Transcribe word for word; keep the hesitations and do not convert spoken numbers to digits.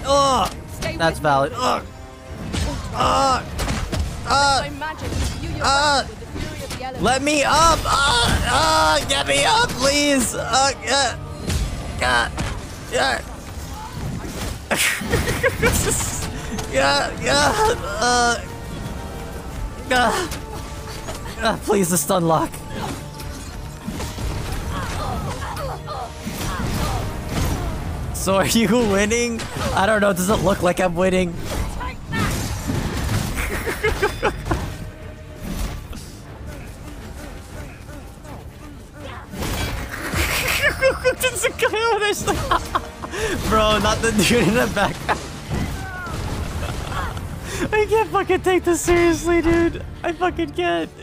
Ugh! That's valid. Ugh! Ugh! Ugh! Uh, let me up! Uh, uh, get me up, please! Uh, uh, uh, yeah. yeah, yeah, uh, uh, uh, please, the stun lock. So are you winning? I don't know, does it look like I'm winning? Bro, not the dude in the back. I can't fucking take this seriously, dude. I fucking can't.